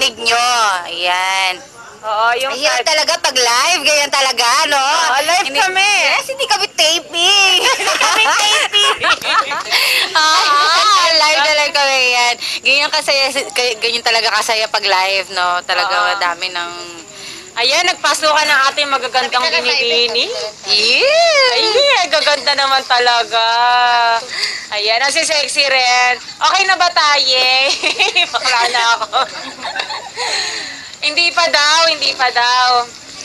marinig nyo. Ayan. Oo, yung Ayan talaga pag live, ganyan talaga, no? live kami. Yes, hindi kami taping. Hindi kami taping. Live na live kami yan. Ganyan kasaya, ganyan talaga kasaya pag live, no? Talaga dami ng... Ayan, nagpasukan ng ating magagandang binibini. Yeah! Ay, gaganda naman talaga. Ayan, si sexy rin. Okay na ba tayo? Bakla na ako. Hindi pa daw.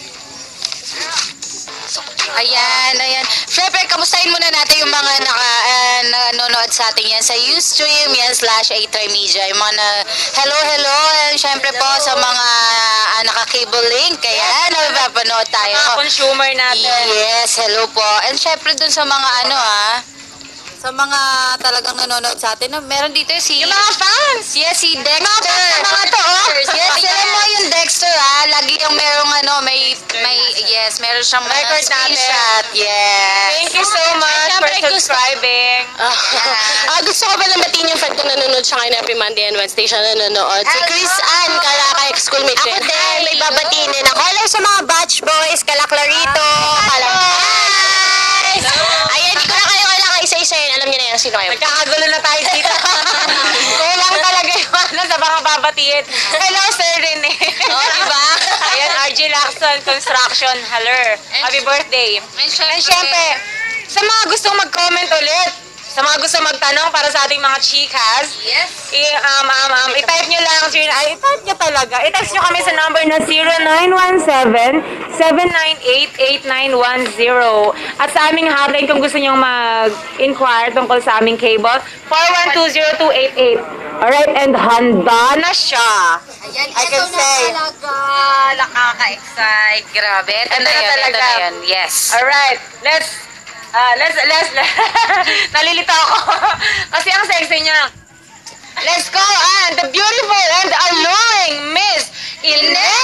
Ayan. Siyempre, kamustahin muna natin yung mga nanonood sa atin yan sa Ustream, yan /A3 Media. Yung mga hello, and siyempre po sa mga naka-cable link, kaya napapanood tayo. Mga consumer natin. Yes, hello po. And siyempre dun sa mga sa mga talagang nanonood sa atin, meron dito Yung mga fans! Yes, si Dexter. Mga to, Yes, alam mo yung Dexter, lagi yung merong meron siyang record screenshot. Yes. Thank you so much for subscribing. Gusto ko palang batiin yung friend ko nanonood siya ngayon every Monday and Wednesday siya nanonood. Si Chris Ann, kaya schoolmate Ako rin. din, may babatiin din ako. Hello sa mga batch boys, kala Clarito, kala... Ayan, di ko na kayo kailangan isa-isa yun. Alam niyo na yan, sino kayo. Nagkakagulo na tayo dito. Kulang talaga yung sa mga babatiin. Hello, Sir Rene. Diba? Ayan, RG Lacson Construction. Hello. Happy birthday. And syempre, sa mga gustong mag-comment ulit, sa mga gusto magtanong para sa ating mga chikas, Yes. i-type nyo lang, i-type nyo talaga. I-text nyo kami sa number na 0917-798-8910. At sa aming hotline kung gusto nyo mag-inquire tungkol sa aming cable, 4120288. Alright, and handa na siya. Ayan, I can say. talaga. Nakaka-excite. Grabe. Ito Ito na talaga. Yan. Yes. Alright, let's nalilito ako. Kasi ang sexy niya. Let's go, and the beautiful and alluring Miss Ines